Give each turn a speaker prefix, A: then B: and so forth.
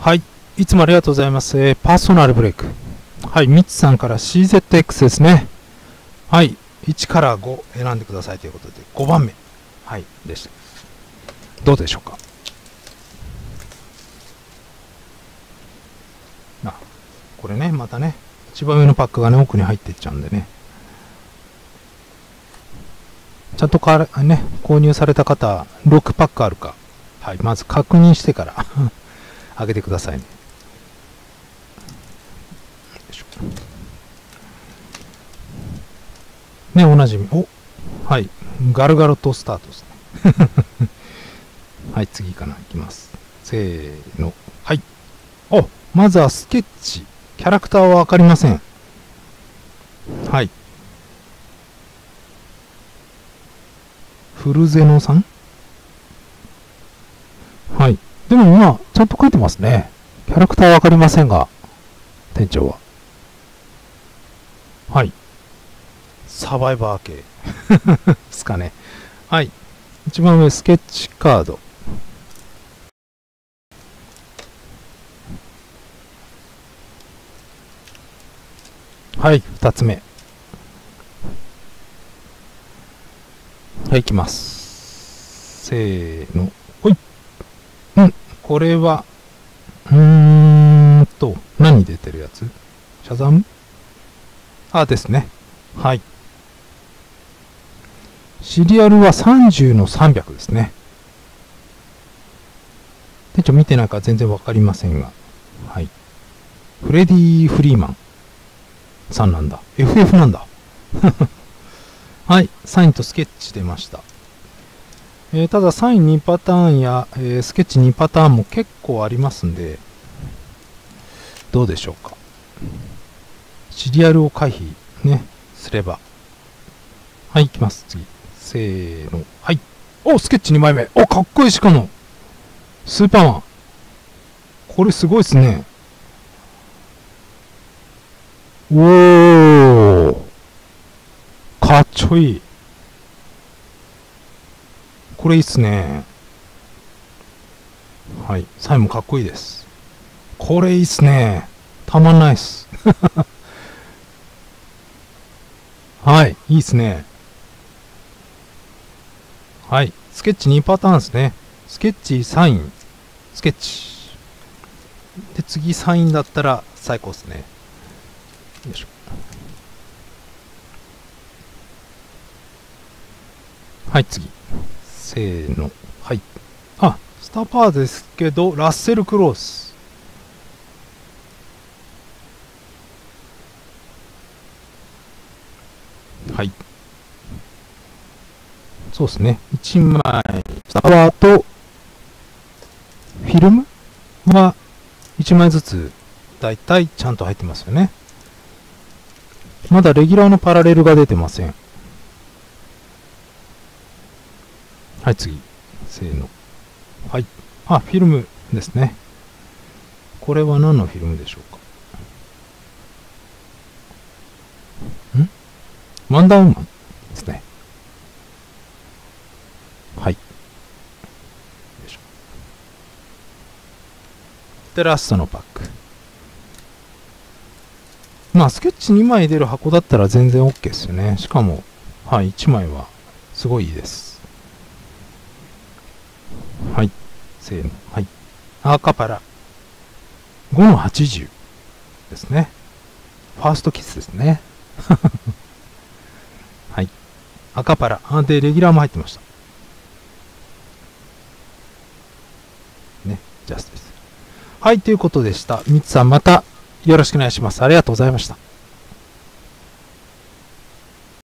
A: はい。いつもありがとうございます。パーソナルブレイク。はい。ミツさんから CZX ですね。はい。1から5選んでくださいということで、5番目。はい。でした。どうでしょうか。これね、またね、一番上のパックがね、奥に入っていっちゃうんでね。ちゃんとね、購入された方、6パックあるか。はい。まず確認してからあげてくださいね。ね、おなじみ。はい。ガルガルとスタートですね。はい、次かな。いきます。せーの。はい。まずはスケッチ。キャラクターはわかりません。はい。フルゼノさん。はい。でもまあ、ちゃんと書いてますね。キャラクターはわかりませんが、店長は。はい。サバイバー系。ですかね。はい。一番上、スケッチカード。はい、二つ目。はい、いきます。せーの。ほい。これは、何出てるやつ？シャザム？ですね。はい。シリアルは30の300ですね。店長見てないから全然わかりませんが。はい。フレディ・フリーマンさんなんだ。FF なんだ。はい。サインとスケッチ出ました。ただサイン2パターンや、スケッチ2パターンも結構ありますんで、どうでしょうか。シリアルを回避ね、すれば。はい、いきます。次。せーの。はい。スケッチ2枚目。かっこいいしかも。スーパーマン。これすごいっすね。かっちょいい。これいいっすね。はい。サインもかっこいいです。これいいっすね。たまんないっす。はい。いいっすね。はい。スケッチ2パターンですね。スケッチ、サイン、スケッチ。で、次サインだったら最高ですね。よいしょ。はい、次。せーの。はい。スターパワーですけど、ラッセル・クロース。はい。そうですね。1枚、スターパワーと、フィルムは1枚ずつ、だいたいちゃんと入ってますよね。まだレギュラーのパラレルが出てません。はい、次。せーの。はい。フィルムですね。これは何のフィルムでしょうか？ワンダーウーマンですね。はい。で、ラストのパック。スケッチ2枚出る箱だったら全然 OK ですよね。しかも、はい、1枚はすごいいいです。はい。せーの。はい。アーカパラ。5の80ですね。ファーストキスですね。はい。アカパラ。で、レギュラーも入ってました。ね、ジャスティス。はい、ということでした。ミツさんまたよろしくお願いします。ありがとうございました。